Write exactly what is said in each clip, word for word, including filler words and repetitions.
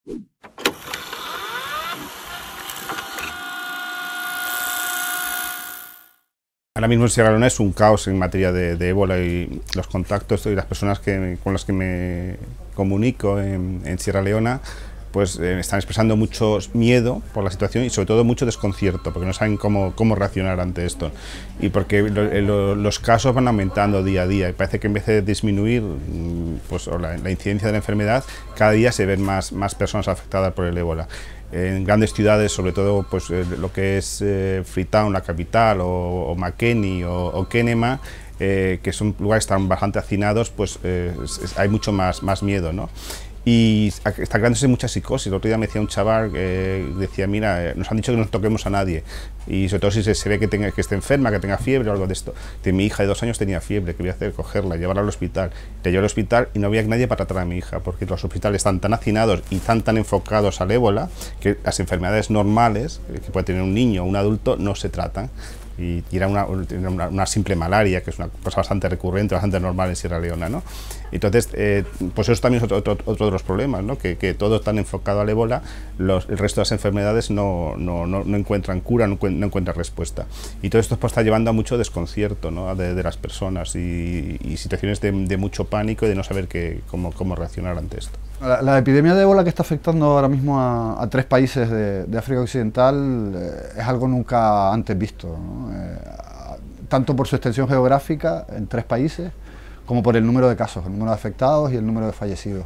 Ahora mismo en Sierra Leona es un caos en materia de, de ébola, y los contactos y las personas que, con las que me comunico en, en Sierra Leona pues eh, están expresando mucho miedo por la situación y sobre todo mucho desconcierto, porque no saben cómo, cómo reaccionar ante esto, y porque lo, lo, los casos van aumentando día a día y parece que en vez de disminuir pues, la, la incidencia de la enfermedad, cada día se ven más, más personas afectadas por el ébola. En grandes ciudades, sobre todo pues, eh, lo que es eh, Freetown, la capital, o, o Makeni o, o Kenema, eh, que son lugares tan bastante hacinados, pues eh, es, es, hay mucho más, más miedo, ¿no? Y está creándose mucha psicosis. El otro día me decía un chaval que eh, decía, mira, nos han dicho que no toquemos a nadie, y sobre todo si se, se ve que, tenga, que esté enferma, que tenga fiebre o algo de esto. De mi hija de dos años tenía fiebre, que voy a hacer? Cogerla, llevarla al hospital. Le llevé al hospital y no había nadie para tratar a mi hija, porque los hospitales están tan hacinados y tan, tan enfocados al ébola que las enfermedades normales que puede tener un niño o un adulto no se tratan. Y era una, una, una simple malaria, que es una cosa bastante recurrente, bastante normal en Sierra Leona, ¿no? Entonces, eh, pues eso también es otro, otro, otro de los problemas, ¿no? Que, que todo tan enfocado al ébola, los, el resto de las enfermedades no, no, no, no encuentran cura, no, no encuentran respuesta. Y todo esto pues, está llevando a mucho desconcierto, ¿no? de, de las personas y, y situaciones de, de mucho pánico y de no saber qué, cómo, cómo reaccionar ante esto. La, la epidemia de ébola que está afectando ahora mismo a, a tres países de, de África Occidental eh, es algo nunca antes visto, ¿no? eh, tanto por su extensión geográfica en tres países, como por el número de casos, el número de afectados y el número de fallecidos.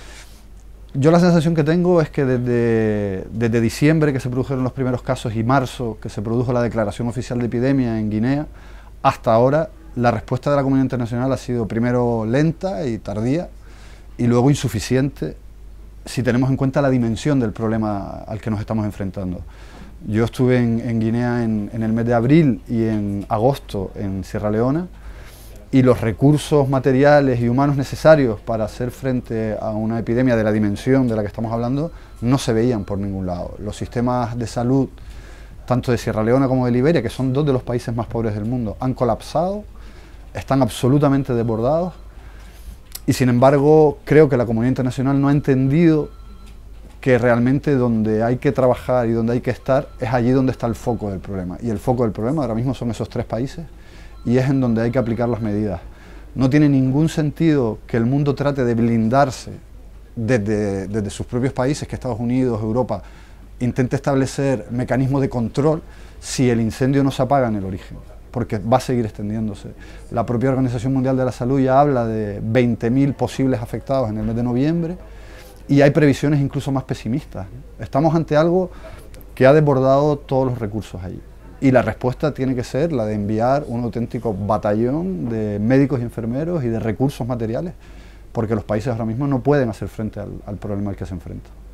Yo la sensación que tengo es que desde, desde diciembre, que se produjeron los primeros casos, y marzo, que se produjo la declaración oficial de epidemia en Guinea, hasta ahora la respuesta de la comunidad internacional ha sido primero lenta y tardía, y luego insuficiente si tenemos en cuenta la dimensión del problema al que nos estamos enfrentando. Yo estuve en, en Guinea en, en el mes de abril y en agosto en Sierra Leona, y los recursos materiales y humanos necesarios para hacer frente a una epidemia de la dimensión de la que estamos hablando no se veían por ningún lado. Los sistemas de salud, tanto de Sierra Leona como de Liberia, que son dos de los países más pobres del mundo, han colapsado, están absolutamente desbordados. Y sin embargo, creo que la comunidad internacional no ha entendido que realmente donde hay que trabajar y donde hay que estar es allí donde está el foco del problema. Y el foco del problema ahora mismo son esos tres países, y es en donde hay que aplicar las medidas. No tiene ningún sentido que el mundo trate de blindarse desde, desde sus propios países, que Estados Unidos, Europa, intente establecer mecanismos de control si el incendio no se apaga en el origen, porque va a seguir extendiéndose. La propia Organización Mundial de la Salud ya habla de veinte mil posibles afectados en el mes de noviembre, y hay previsiones incluso más pesimistas. Estamos ante algo que ha desbordado todos los recursos allí, y la respuesta tiene que ser la de enviar un auténtico batallón de médicos y enfermeros y de recursos materiales, porque los países ahora mismo no pueden hacer frente al, al problema al que se enfrentan.